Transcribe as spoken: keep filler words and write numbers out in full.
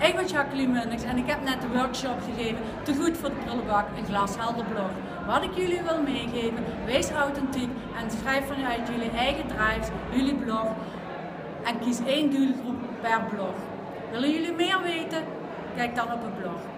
Ik ben Jacqueline Munnix en ik heb net de workshop gegeven, Te goed voor de prullenbak, een glashelder blog. Wat ik jullie wil meegeven, wees authentiek en schrijf vanuit jullie eigen drives, jullie blog. En kies één doelgroep per blog. Willen jullie meer weten? Kijk dan op het blog.